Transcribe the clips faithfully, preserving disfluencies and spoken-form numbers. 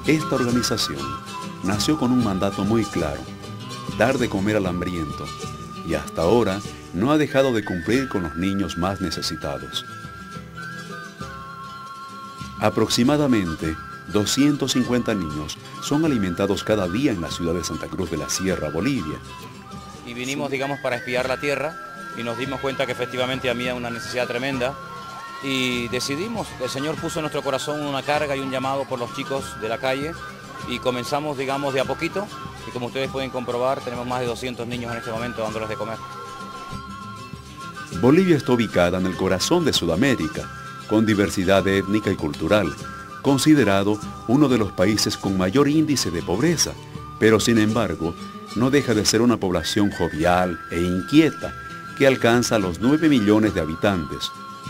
Esta organización nació con un mandato muy claro: dar de comer al hambriento, y hasta ahora no ha dejado de cumplir con los niños más necesitados. Aproximadamente doscientos cincuenta niños son alimentados cada día en la ciudad de Santa Cruz de la Sierra, Bolivia. Y vinimos, digamos, para espiar la tierra y nos dimos cuenta que efectivamente había una necesidad tremenda y decidimos, el Señor puso en nuestro corazón una carga y un llamado por los chicos de la calle y comenzamos, digamos, de a poquito y como ustedes pueden comprobar, tenemos más de doscientos niños en este momento dándoles de comer. Bolivia está ubicada en el corazón de Sudamérica, con diversidad étnica y cultural, considerado uno de los países con mayor índice de pobreza, pero sin embargo, no deja de ser una población jovial e inquieta que alcanza los nueve millones de habitantes.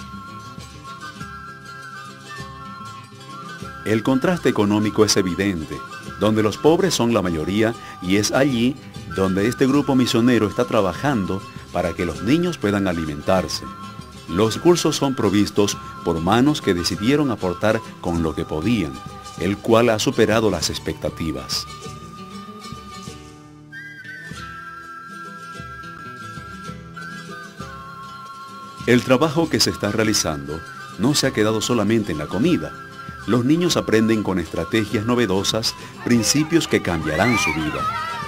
El contraste económico es evidente, donde los pobres son la mayoría y es allí donde este grupo misionero está trabajando para que los niños puedan alimentarse. Los cursos son provistos por manos que decidieron aportar con lo que podían, el cual ha superado las expectativas. El trabajo que se está realizando no se ha quedado solamente en la comida. Los niños aprenden con estrategias novedosas, principios que cambiarán su vida.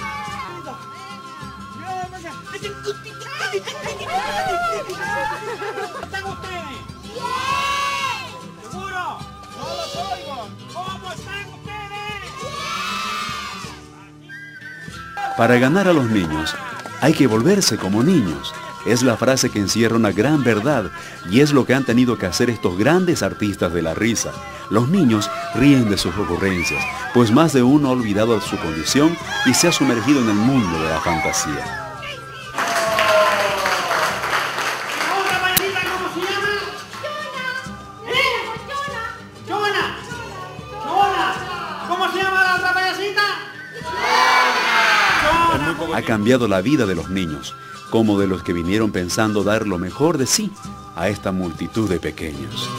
Para ganar a los niños, hay que volverse como niños. Es la frase que encierra una gran verdad y es lo que han tenido que hacer estos grandes artistas de la risa. Los niños ríen de sus ocurrencias, pues más de uno ha olvidado su condición y se ha sumergido en el mundo de la fantasía. Ha cambiado la vida de los niños, como de los que vinieron pensando dar lo mejor de sí a esta multitud de pequeños.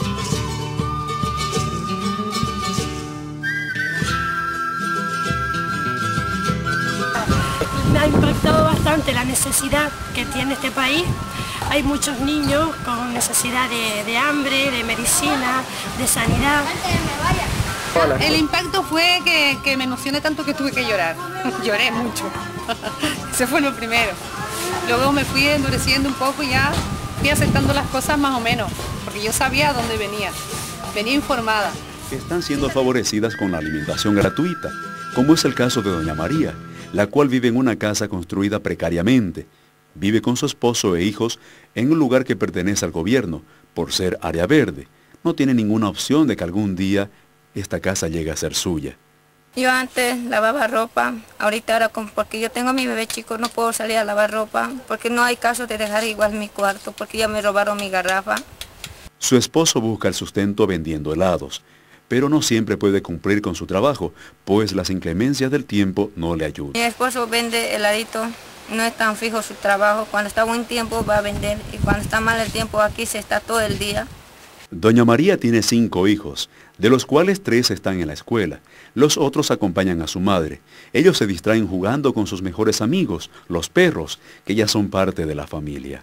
Me ha impactado bastante la necesidad que tiene este país. Hay muchos niños con necesidad de, de hambre, de medicina, de sanidad. El impacto fue que, que me emocioné tanto que tuve que llorar. Lloré mucho. Ese fue lo primero. Luego me fui endureciendo un poco y ya fui aceptando las cosas más o menos, porque yo sabía a dónde venía. Venía informada. Están siendo favorecidas con la alimentación gratuita, como es el caso de doña María, la cual vive en una casa construida precariamente. Vive con su esposo e hijos en un lugar que pertenece al gobierno, por ser área verde. No tiene ninguna opción de que algún día esta casa llegue a ser suya. Yo antes lavaba ropa, ahorita ahora porque yo tengo a mi bebé chico no puedo salir a lavar ropa, porque no hay caso de dejar igual mi cuarto, porque ya me robaron mi garrafa. Su esposo busca el sustento vendiendo helados, pero no siempre puede cumplir con su trabajo, pues las inclemencias del tiempo no le ayudan. Mi esposo vende heladitos, no es tan fijo su trabajo, cuando está buen tiempo va a vender y cuando está mal el tiempo aquí se está todo el día. Doña María tiene cinco hijos, de los cuales tres están en la escuela. Los otros acompañan a su madre. Ellos se distraen jugando con sus mejores amigos, los perros, que ya son parte de la familia.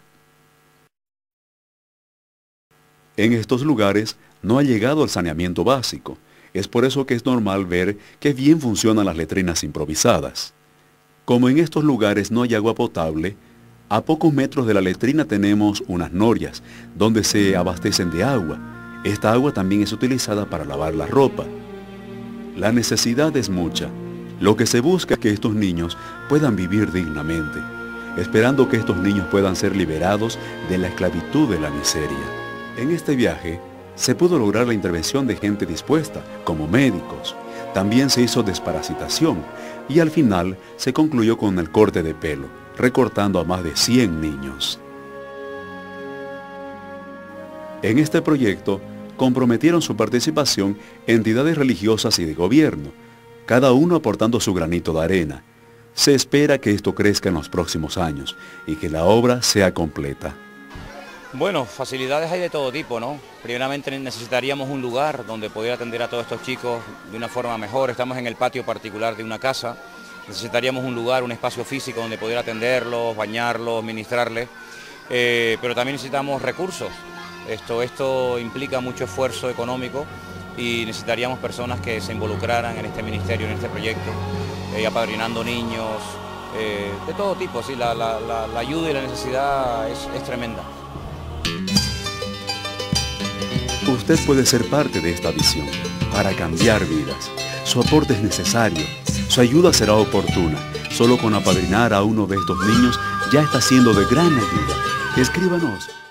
En estos lugares no ha llegado el saneamiento básico. Es por eso que es normal ver que bien funcionan las letrinas improvisadas. Como en estos lugares no hay agua potable, a pocos metros de la letrina tenemos unas norias, donde se abastecen de agua. Esta agua también es utilizada para lavar la ropa. La necesidad es mucha. Lo que se busca es que estos niños puedan vivir dignamente, esperando que estos niños puedan ser liberados de la esclavitud de la miseria. En este viaje se pudo lograr la intervención de gente dispuesta, como médicos. También se hizo desparasitación y al final se concluyó con el corte de pelo, recortando a más de cien niños. En este proyecto comprometieron su participación entidades religiosas y de gobierno, cada uno aportando su granito de arena. Se espera que esto crezca en los próximos años y que la obra sea completa. Bueno, facilidades hay de todo tipo, ¿no? Primeramente necesitaríamos un lugar donde poder atender a todos estos chicos de una forma mejor. Estamos en el patio particular de una casa. Necesitaríamos un lugar, un espacio físico donde poder atenderlos, bañarlos, ministrarles. Eh, pero también necesitamos recursos. Esto, esto implica mucho esfuerzo económico y necesitaríamos personas que se involucraran en este ministerio, en este proyecto, eh, apadrinando niños, eh, de todo tipo. Sí, la, la, la, la ayuda y la necesidad es, es tremenda. Usted puede ser parte de esta visión para cambiar vidas. Su aporte es necesario, su ayuda será oportuna. Solo con apadrinar a uno de estos niños ya está siendo de gran ayuda. Escríbanos